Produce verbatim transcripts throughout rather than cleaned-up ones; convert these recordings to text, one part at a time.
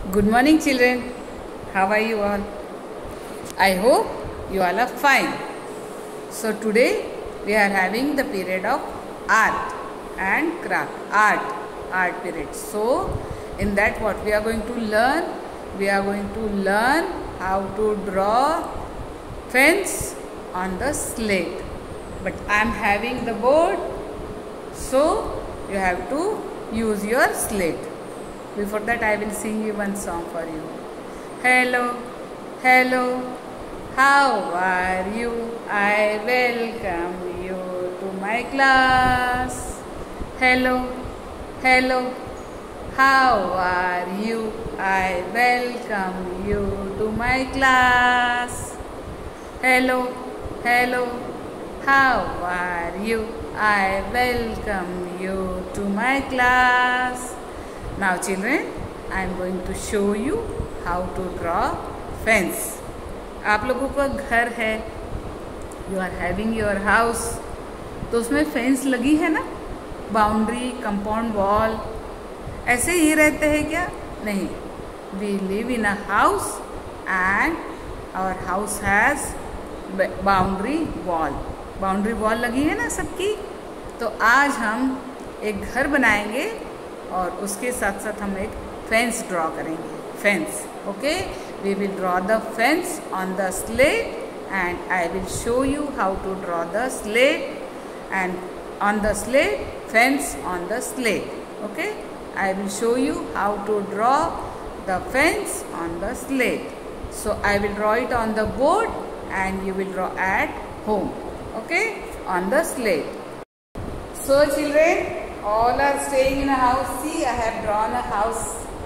Good morning, children. How are you all? I hope you all are fine. So today we are having the period of art and craft. Art, art period. So in that what we are going to learn? We are going to learn how to draw fence on the slate. But I am having the board, so you have to use your slate. Before that, I will sing you one song for you. Hello, hello, how are you? I welcome you to my class. Hello, hello, how are you? I welcome you to my class. Hello, hello, how are you? I welcome you to my class. Now children, I am going to show you how to draw fence. आप लोगों का घर है, you are having your house, तो उसमें fence लगी है ना, बाउंड्री, कंपाउंड वॉल, ऐसे ही रहते हैं क्या? नहीं, we live in a house and our house has boundary wall. Boundary wall लगी है ना सबकी. तो आज हम एक घर बनाएंगे और उसके साथ साथ हम एक फेंस ड्रॉ करेंगे. Fence, okay. We will draw the fence on the slate and I will show you how to draw the slate and on the slate fence on the slate. Okay, I will show you how to draw the fence on the slate. So I will draw it on the board and you will draw at home, okay, on the slate. So children, all are staying in a house. See, I have drawn a house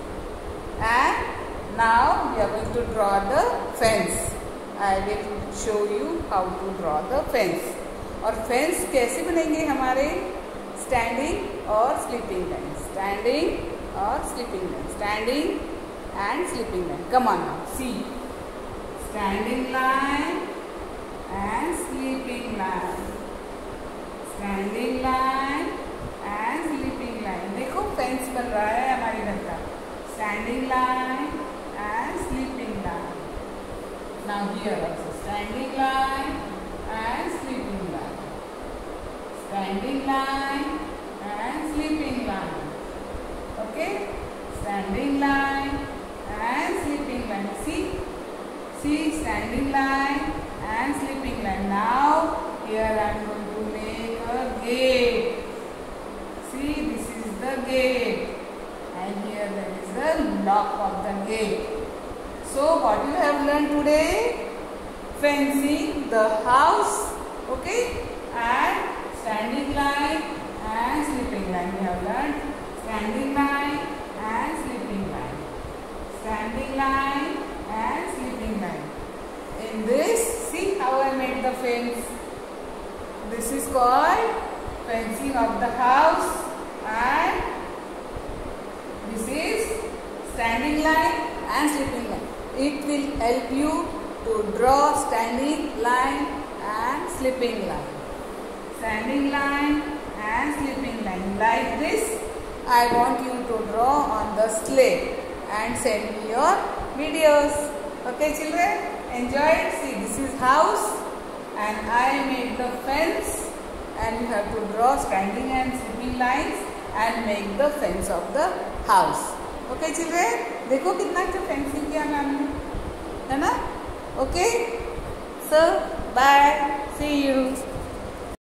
and now we are going to draw the fence. I will show you how to draw the fence. और fence कैसे बनेंगे हमारे? Standing और sleeping line, standing और sleeping line, standing and sleeping line. Come on now, see, standing line and sleeping line, standing line and sleeping line. देखो fence बन रहा है हमारे घर का. Standing line and sleeping line. Now here also standing line and sleeping line, standing line and sleeping line. Okay, standing line and sleeping line. See, see, standing line and sleeping line. Now here I am going to make a gate. See, this is the gate and here there is the lock of the gate. So what you have learned today? Fencing the house, okay, and standing line and sleeping line. We have learned standing line and sleeping line, standing line and sleeping line. In this, see how I made the fence. This is called fencing of the house and this is standing line and sleeping line. It will help you to draw standing line and sleeping line. Standing line and sleeping line. Like this, I want you to draw on the slate and send me your videos. Okay children? Enjoy it. See, this is house and I made the fence and you have to draw standing and sleeping lines and make the fence of the house. Okay children? देखो कितना अच्छा fencing किया ma'am ने, है ना? Okay? So, bye. See you.